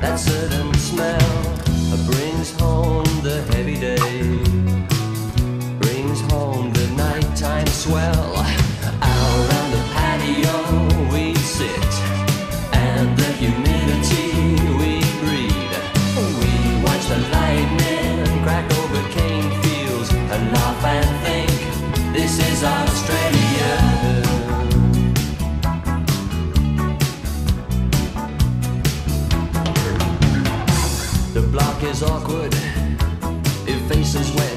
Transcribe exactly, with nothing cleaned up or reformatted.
That certain smell brings home the heavy day, brings home the nighttime swell. Out on the patio we sit, and the humidity we breathe. We watch the lightning crack over cane fields and laugh and think, this is Australia. The block is awkward, it faces west.